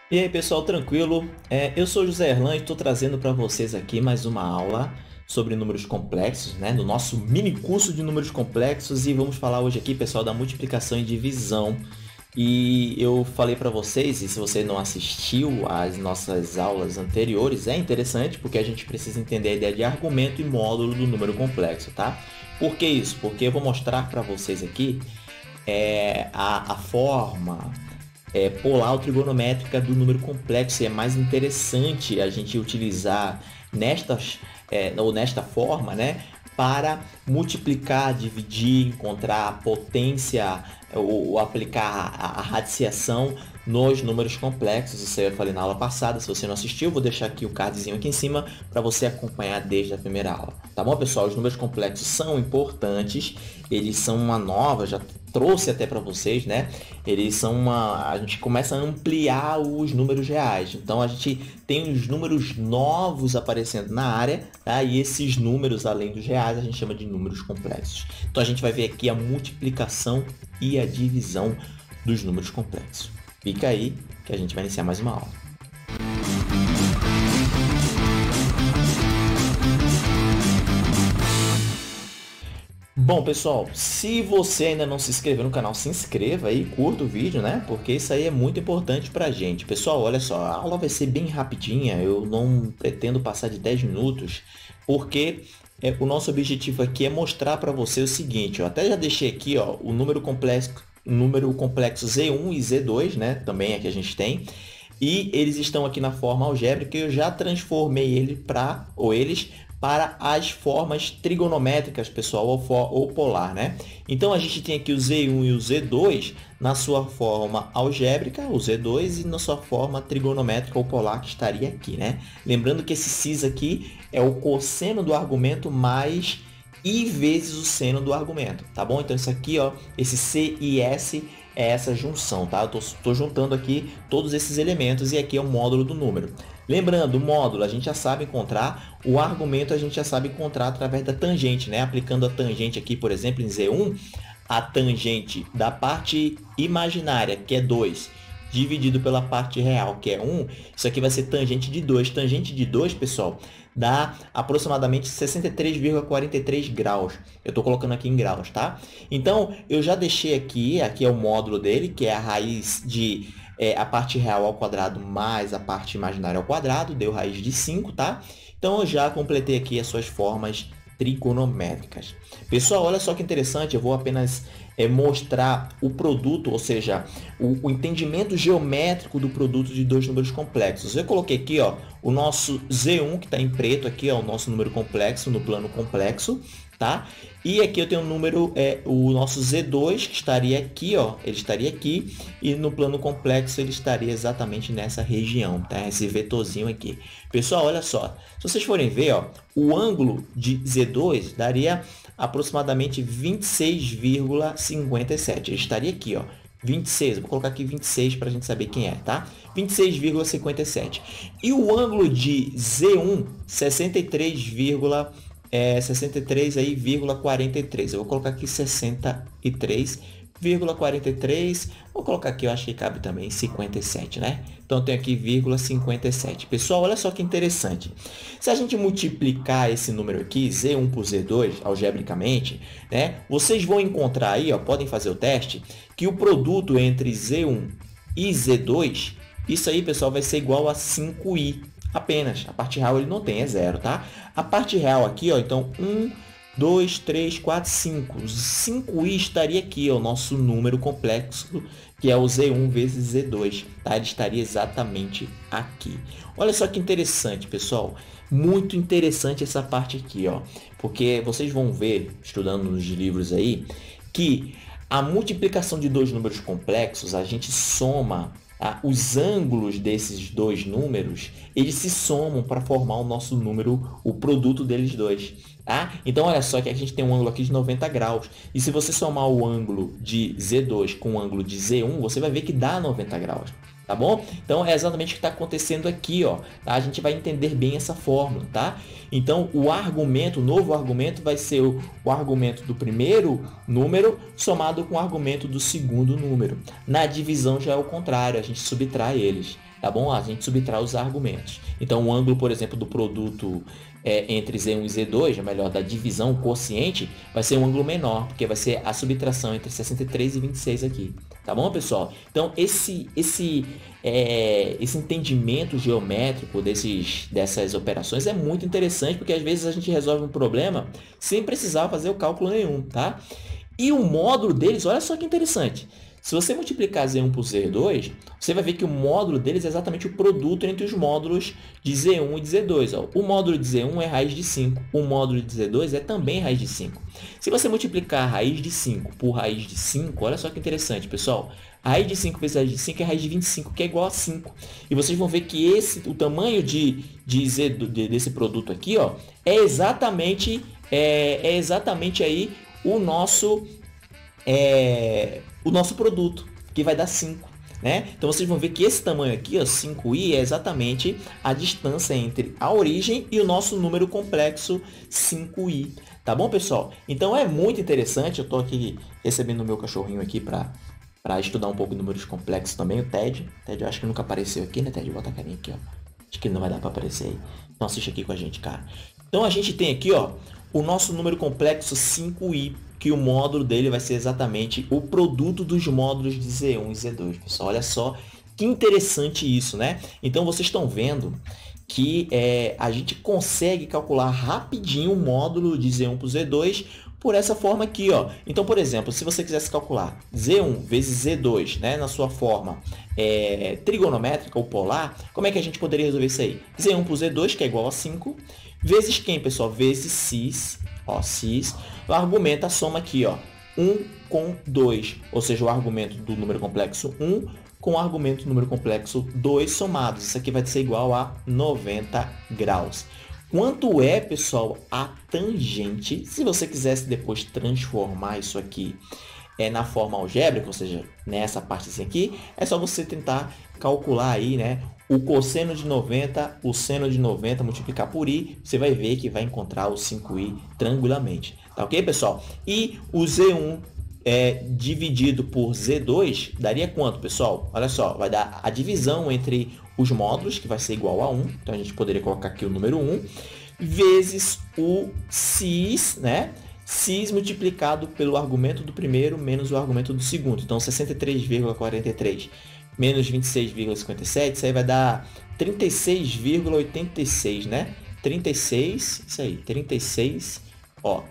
E aí pessoal, tranquilo? Eu sou o José Erlan e estou trazendo para vocês aqui mais uma aula sobre números complexos, né? Do nosso mini curso de números complexos e vamos falar hoje aqui, pessoal, da multiplicação e divisão. E eu falei para vocês, e se você não assistiu às nossas aulas anteriores, é interessante porque a gente precisa entender a ideia de argumento e módulo do número complexo, tá? Por que isso? Porque eu vou mostrar para vocês aqui a forma polar ou trigonométrica do número complexo. E é mais interessante a gente utilizar nesta forma, né, para multiplicar, dividir, encontrar a potência ou aplicar a radiciação nos números complexos. Isso aí eu falei na aula passada. Se você não assistiu, eu vou deixar aqui o cardzinho aqui em cima para você acompanhar desde a primeira aula. Tá bom, pessoal? Os números complexos são importantes, eles são uma nova, já trouxe até para vocês, né? Eles são a gente começa a ampliar os números reais. Então a gente tem os números novos aparecendo na área, tá? E esses números, além dos reais, a gente chama de números complexos. Então a gente vai ver aqui a multiplicação e a divisão dos números complexos. Fica aí que a gente vai iniciar mais uma aula. Bom, pessoal, se você ainda não se inscreveu no canal, se inscreva aí, curta o vídeo, né? Porque isso aí é muito importante pra gente. Pessoal, olha só, a aula vai ser bem rapidinha, eu não pretendo passar de 10 minutos, porque o nosso objetivo aqui é mostrar para você o seguinte, eu até já deixei aqui, ó, o número complexo Z1 e Z2, né? Também aqui a gente tem. E eles estão aqui na forma algébrica e eu já transformei eles para as formas trigonométricas, pessoal, ou polar, né? Então, a gente tem aqui o Z1 e o Z2 na sua forma algébrica, o Z2, e na sua forma trigonométrica ou polar, que estaria aqui, né? Lembrando que esse cis aqui é o cosseno do argumento mais I vezes o seno do argumento, tá bom? Então, isso aqui, ó, esse C e S é essa junção, tá? Eu tô juntando aqui todos esses elementos e aqui é o módulo do número. Lembrando, o módulo a gente já sabe encontrar, o argumento a gente já sabe encontrar através da tangente, né? Aplicando a tangente aqui, por exemplo, em Z1, a tangente da parte imaginária, que é 2, dividido pela parte real, que é 1, isso aqui vai ser tangente de 2. Tangente de 2, pessoal, dá aproximadamente 63,43 graus. Eu estou colocando aqui em graus, tá? Então, eu já deixei aqui é o módulo dele, que é a raiz de a parte real ao quadrado mais a parte imaginária ao quadrado, deu raiz de 5, tá? Então, eu já completei aqui as suas formas trigonométricas. Pessoal, olha só que interessante, eu vou apenas mostrar o produto, ou seja, o entendimento geométrico do produto de dois números complexos. Eu coloquei aqui, ó, o nosso Z1, que está em preto aqui, ó, o nosso número complexo no plano complexo, tá? E aqui eu tenho o número, o nosso Z2, que estaria aqui, ó, ele estaria aqui, e no plano complexo ele estaria exatamente nessa região, tá? Esse vetorzinho aqui. Pessoal, olha só, se vocês forem ver, ó, o ângulo de Z2 daria aproximadamente 26,57. Ele estaria aqui, ó, 26, eu vou colocar aqui 26 para a gente saber quem é, tá? 26,57. E o ângulo de Z1, 63 aí, 43. Eu vou colocar aqui 63,43. Vou colocar aqui, eu acho que cabe também 57, né? Então, tem aqui 57. Pessoal, olha só que interessante. Se a gente multiplicar esse número aqui, Z1 por Z2, algebricamente, né? Vocês vão encontrar aí, ó, podem fazer o teste, que o produto entre Z1 e Z2, isso aí, pessoal, vai ser igual a 5i. Apenas. A parte real ele não tem, é zero, tá? A parte real aqui, ó, então 1, 2, 3, 4, 5. 5i estaria aqui, ó, o nosso número complexo, que é o Z1 vezes Z2, tá? Ele estaria exatamente aqui. Olha só que interessante, pessoal. Muito interessante essa parte aqui, ó. Porque vocês vão ver, estudando nos livros aí, que a multiplicação de dois números complexos, a gente soma os ângulos desses dois números, eles se somam para formar o nosso número, o produto deles dois. Tá? Então, olha só que a gente tem um ângulo aqui de 90 graus. E se você somar o ângulo de Z2 com o ângulo de Z1, você vai ver que dá 90 graus. Tá bom? Então, é exatamente o que está acontecendo aqui, ó. Tá? A gente vai entender bem essa fórmula, tá? Então, o novo argumento vai ser o argumento do primeiro número somado com o argumento do segundo número. Na divisão já é o contrário, a gente subtrai eles. tá bom? A gente subtrai os argumentos. Então, o ângulo, por exemplo, do produto entre Z1 e Z2, ou melhor, da divisão quociente, vai ser um ângulo menor, porque vai ser a subtração entre 63 e 26 aqui. Tá bom, pessoal? Então, esse entendimento geométrico dessas operações é muito interessante, porque às vezes a gente resolve um problema sem precisar fazer o cálculo nenhum, tá? E o módulo deles, olha só que interessante. Se você multiplicar Z1 por Z2, você vai ver que o módulo deles é exatamente o produto entre os módulos de Z1 e de Z2. Ó. O módulo de Z1 é raiz de 5. O módulo de Z2 é também raiz de 5. Se você multiplicar a raiz de 5 por raiz de 5, olha só que interessante, pessoal. A raiz de 5 vezes a raiz de 5 é raiz de 25, que é igual a 5. E vocês vão ver que o tamanho desse produto aqui, ó, é exatamente aí o nosso produto, que vai dar 5. Né? Então, vocês vão ver que esse tamanho aqui, ó, 5i, é exatamente a distância entre a origem e o nosso número complexo 5i. Tá bom, pessoal? Então, é muito interessante. Eu estou aqui recebendo o meu cachorrinho aqui para estudar um pouco de números complexos também, o Ted. Ted, eu acho que nunca apareceu aqui, né, Ted? Bota a carinha aqui, ó. Acho que não vai dar para aparecer aí. Então, assiste aqui com a gente, cara. Então, a gente tem aqui, ó, o nosso número complexo 5i, que o módulo dele vai ser exatamente o produto dos módulos de Z1 e Z2, pessoal. Olha só que interessante isso, né? Então, vocês estão vendo que a gente consegue calcular rapidinho o módulo de Z1 por Z2 por essa forma aqui, ó. Então, por exemplo, se você quisesse calcular Z1 vezes Z2, né, na sua forma trigonométrica ou polar, como é que a gente poderia resolver isso aí? Z1 por Z2, que é igual a 5, vezes quem, pessoal? Vezes cis, ó, cis. O argumento, a soma aqui, ó, 1 com 2, ou seja, o argumento do número complexo 1 com o argumento do número complexo 2 somados. Isso aqui vai ser igual a 90 graus. Quanto é, pessoal, a tangente? Se você quisesse depois transformar isso aqui na forma algébrica, ou seja, nessa parte aqui, é só você tentar calcular aí, né, o cosseno de 90, o seno de 90, multiplicar por i, você vai ver que vai encontrar o 5i tranquilamente. Tá ok, pessoal? E o Z1 dividido por Z2 daria quanto, pessoal? Olha só, vai dar a divisão entre os módulos, que vai ser igual a 1. Então, a gente poderia colocar aqui o número 1, vezes o cis, né? Cis multiplicado pelo argumento do primeiro menos o argumento do segundo. Então, 63,43 menos 26,57, isso aí vai dar 36,86, né? 36, isso aí, 36, ó,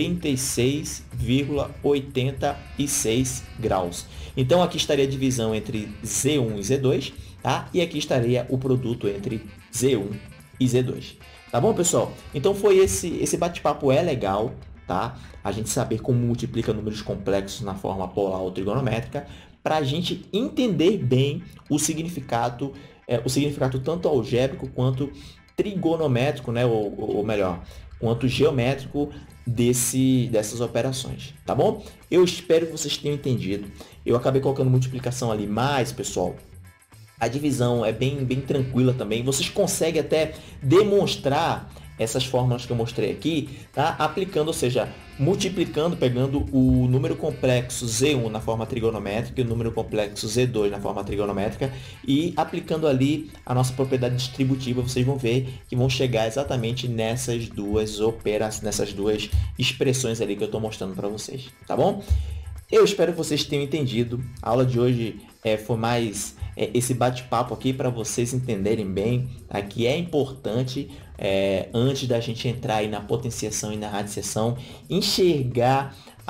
36,86 graus. Então, aqui estaria a divisão entre Z1 e Z2, tá? E aqui estaria o produto entre Z1 e Z2. Tá bom, pessoal? Então, foi esse bate-papo legal, tá? A gente saber como multiplica números complexos na forma polar ou trigonométrica, para a gente entender bem o significado tanto algébrico quanto trigonométrico, né? Ou melhor, quanto geométrico dessas operações, tá bom? Eu espero que vocês tenham entendido. Eu acabei colocando multiplicação ali, mas, pessoal, a divisão é bem tranquila também. Vocês conseguem até demonstrar essas fórmulas que eu mostrei aqui, tá? Aplicando, ou seja, multiplicando, pegando o número complexo Z1 na forma trigonométrica e o número complexo Z2 na forma trigonométrica e aplicando ali a nossa propriedade distributiva, vocês vão ver que vão chegar exatamente nessas duas expressões ali que eu estou mostrando para vocês, tá bom? Eu espero que vocês tenham entendido. A aula de hoje foi mais esse bate-papo aqui para vocês entenderem bem, tá? Que é importante, antes da gente entrar aí na potenciação e na radiciação, enxergar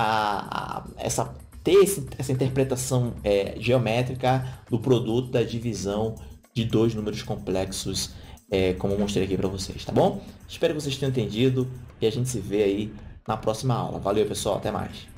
ter essa interpretação geométrica do produto da divisão de dois números complexos, como eu mostrei aqui para vocês, tá bom? Espero que vocês tenham entendido e a gente se vê aí na próxima aula. Valeu, pessoal, até mais!